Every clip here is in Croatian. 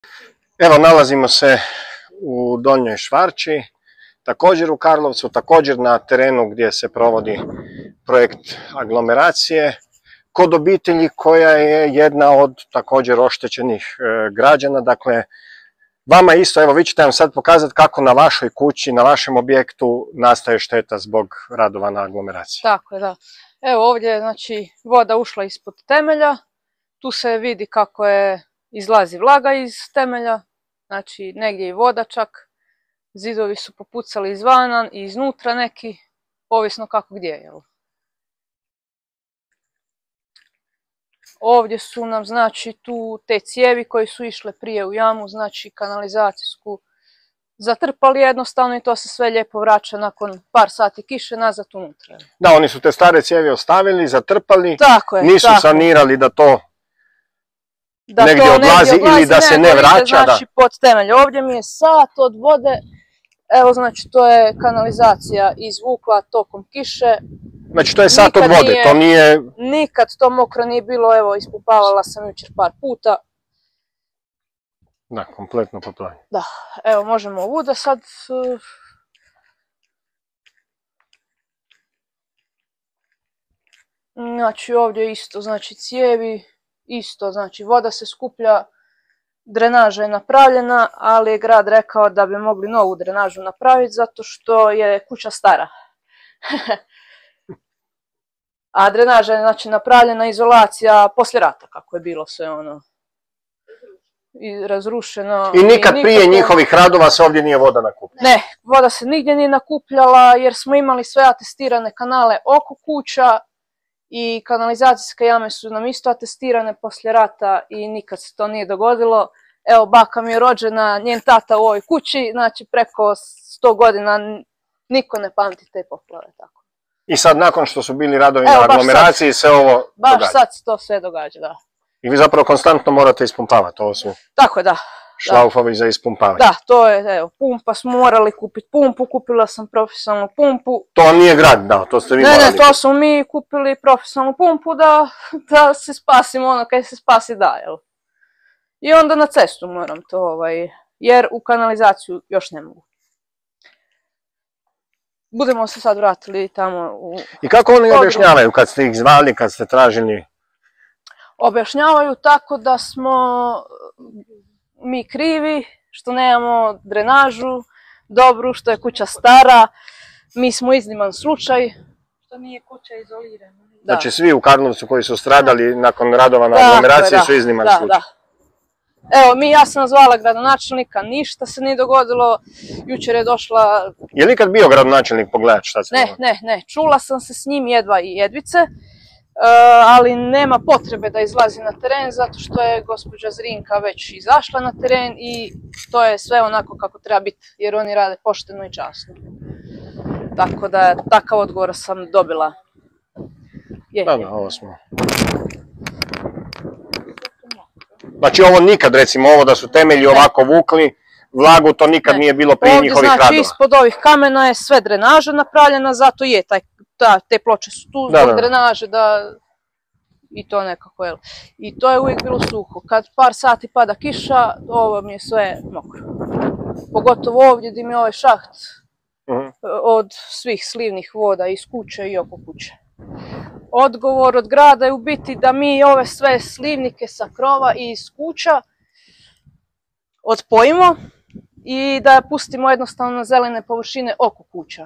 Evo, nalazimo se u Donjoj Švarči, također u Karlovcu, također na terenu gdje se provodi projekt aglomeracije, kod obitelji koja je jedna od također oštećenih građana. Dakle, vama isto, evo vi ćete nam sad pokazati kako na vašoj kući, na vašem objektu nastaje šteta zbog radova na aglomeraciji. Tako je, da. Evo ovdje je znači voda ušla ispod temelja, tu se vidi kako izlazi vlaga iz temelja, znači negdje i voda čak, zidovi su popucali izvana i iznutra neki, ovisno kako gdje je. Ovdje su nam znači tu te cijevi koje su išle prije u jamu, znači kanalizacijsku, zatrpali jednostavno i to se sve lijepo vraća nakon par sati kiše nazad unutra. Da, oni su te stare cijevi ostavili, zatrpali, nisu sanirali da to negdje odlazi ili da se ne vraća. Znači pod temelj. Ovdje mi je sat od vode, evo znači to je kanalizacija izvukla tokom kiše. Znači to je sat od vode, to nije... Nikad to mokro nije bilo, evo ispumpavala sam jučer par puta. Da, kompletno poplavljeno. Da, evo možemo ovuda sad. Znači ovdje isto, znači cijevi, isto, znači voda se skuplja, drenaža je napravljena, ali je grad rekao da bi mogli novu drenažu napraviti zato što je kuća stara. A drenaža je znači napravljena izolacija poslije rata, kako je bilo sve ono i razrušeno. I nikad prije njihovih radova se ovdje nije voda nakupljala? Ne, voda se nigdje nije nakupljala jer smo imali sve atestirane kanale oko kuća i kanalizacijske jame su nam isto atestirane poslije rata i nikad se to nije dogodilo. Evo, baka mi je rođena, njen tata u ovoj kući, znači preko 100 godina niko ne pamti te poplave tako. I sad nakon što su bili radovi na aglomeraciji se ovo događa? Baš sad se to sve događa, da. I vi zapravo konstantno morate ispumpavati, ovo su tako je, da. šlaufovi za ispumpavanje? Da, to je, evo, pumpa, smo morali kupiti pumpu, kupila sam profesionalnu pumpu. To nije grad dao, to ste vi morali? Ne, to smo mi kupili profesionalnu pumpu da se spasimo ono kaj se spasi da, jel? I onda na cestu moram to, jer u kanalizaciju još ne mogu. Budemo se sad vratili tamo u... I kako oni objašnjavaju kad ste ih zvali, kad ste tražili? Objašnjavaju tako da smo mi krivi, što nemamo drenažu dobru, što je kuća stara, mi smo izniman slučaj. Što nije kuća izolirana. Znači svi u Karlovcu koji su stradali nakon radova na aglomeraciji su izniman slučaj. Evo, ja sam zvala gradonačelnika, ništa se nije dogodilo, jučer je došla... Je li ikad bio gradonačelnik pogledati šta se dogodilo? Ne, čula sam se s njim jedva i jedvice, ali nema potrebe da izlazi na teren zato što je gospođa Zrinka već izašla na teren i to je sve onako kako treba biti jer oni rade pošteno i časno. Tako da takav odgovor sam dobila. Da, ovo smo. Znači ovo nikad, recimo ovo da su temelji ovako vukli, vlagu to nikad nije bilo prije njihovih radova? Ovdje znači ispod ovih kamena je sve drenaža napravljena, zato je te ploče su tu zbog drenaže i to nekako, jel. I to je uvijek bilo suho. Kad par sati pada kiša, ovo mi je sve mokro. Pogotovo ovdje gdje mi je ovaj šaht od svih slivnih voda iz kuće i oko kuće. Odgovor od grada je u biti da mi ove sve slivnike sa krova i iz kuća odpojimo i da pustimo jednostavno na zelene površine oko kuća.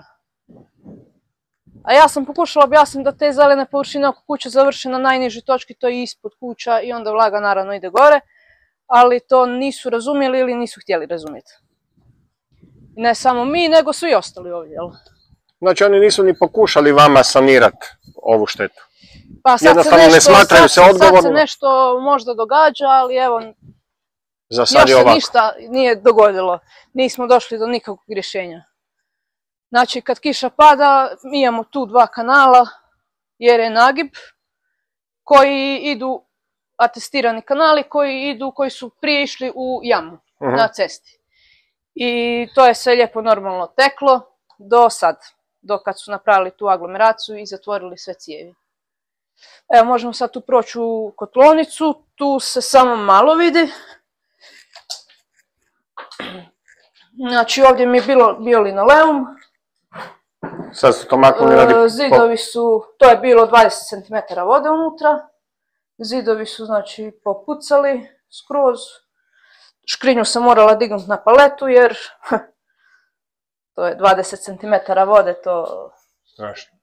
A ja sam pokušala objasniti da te zelene površine oko kuća završe na najnižoj točki, to je ispod kuća i onda vlaga naravno ide gore, ali to nisu razumjeli ili nisu htjeli razumjeti. I ne samo mi, nego svi ostali ovdje, jel? Znači oni nisu ni pokušali vama sanirati ovu štetu? Pa sad se nešto možda događa, ali evo, još se ništa nije dogodilo. Nismo došli do nikakvog rješenja. Znači kad kiša pada, mi imamo tu dva kanala, jer je nagib, koji idu, atestirani kanali koji su prije išli u jamu na cesti. I to je sve lijepo normalno teklo do sad, do kad su napravili tu aglomeraciju i zatvorili sve cijevi. Evo, možemo sad tu proći u kotlovnicu, tu se samo malo vidi. Znači ovdje mi je bio linoleum. Sad su to maknuli radi... Zidovi su, to je bilo 20 cm vode unutra. Zidovi su znači popucali skroz. Škrinju sam morala dignuti na paletu jer to je 20 cm vode, to... Strašno.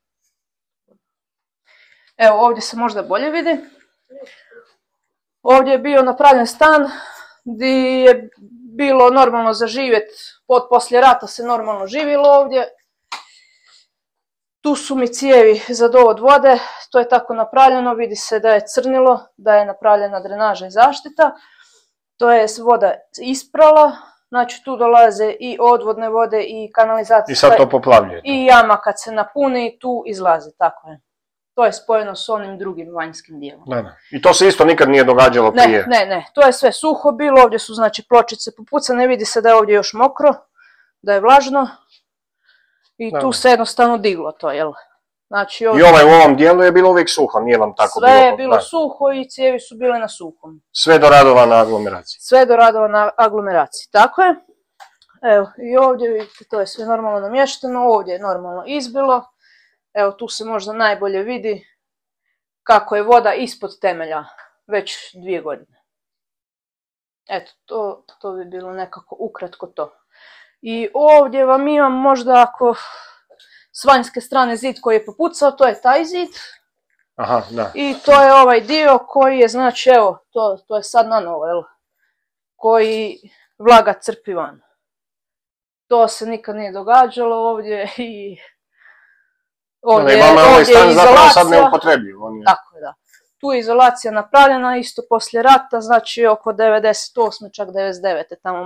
Evo ovdje se možda bolje vidi. Ovdje je bio napravljen stan gdje je bilo normalno za živjeti, poslije rata se normalno živjelo ovdje. Tu su mi cijevi za dovod vode, to je tako napravljeno, vidi se da je crnilo, da je napravljena drenaža i zaštita. To je voda isprala, znači tu dolaze i odvodne vode i kanalizacija. I sad to poplavljuje. I jama kad se napuni tu izlazi, tako je. To je spojeno s onim drugim vanjskim dijelom. Da. I to se isto nikad nije događalo prije? Ne, to je sve suho bilo, ovdje su znači pločice popucane, vidi se da je ovdje još mokro, da je vlažno. I tu se jednostavno diglo to, jel? Znači, ovdje... I u ovom dijelu je bilo uvijek suho, nije vam tako bilo? Sve je bilo suho i cijevi su bile na suhom. Sve do radova na aglomeraciji? Sve do radova na aglomeraciji, tako je. Evo, i ovdje vidite, to je sve normalno namješteno, ovdje je normalno izbilo. Evo, tu se možda najbolje vidi kako je voda ispod temelja već 2 godine. Eto, to bi bilo nekako ukratko to. I ovdje vam imam možda ako s vanjske strane zid koji je popucao, to je taj zid. Aha, da. I to je ovaj dio koji je, znači, evo, to je sad na novo, jel? Koji vlaga crpi van. To se nikad nije događalo ovdje i... Ovdje je izolacija. Sad neupotrebljiv. Tako je, da. Tu je izolacija napravljena isto poslije rata, znači oko 98. čak 99. tamo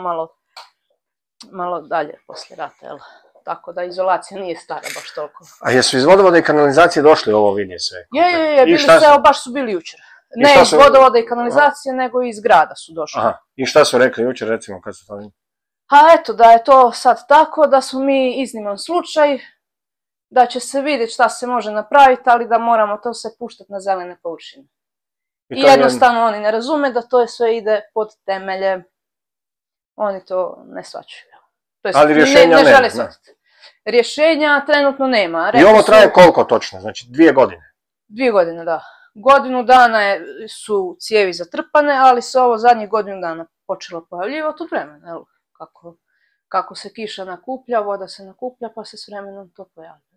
malo dalje poslije rata, jel? Tako da izolacija nije stara baš toliko. A jesu iz vodovoda i kanalizacije došli ovo vidje sve? Je, baš su bili jučer. Ne iz vodovoda i kanalizacije, nego iz grada su došli. Aha, i šta su rekli jučer, recimo, kad su to vidjeli? A eto, da je to sad tako, da su mi izniman slučaj, da će se vidjeti šta se može napraviti, ali da moramo to sve puštati na zelene površine. I jednostavno oni ne razume da to sve ide pod temelje. Oni to ne shvaćaju. Ali rješenja ne žele shvatiti. Rješenja trenutno nema. I ovo traje koliko točno? Znači 2 godine? 2 godine, da. Godinu dana su cijevi zatrpane, ali se ovo zadnjih godinu dana počelo pojavljivati od vremena. Kako se kiša nakuplja, voda se nakuplja, pa se s vremenom to pojavlja.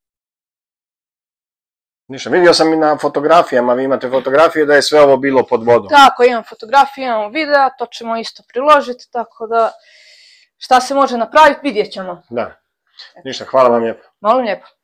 Ništa, vidio sam i na fotografijama, vi imate fotografije da je sve ovo bilo pod vodom. Tako, imam fotografije, imamo videa, to ćemo isto priložiti, tako da šta se može napraviti vidjet ćemo. Da, ništa, hvala vam lijepo. Molim lijepo.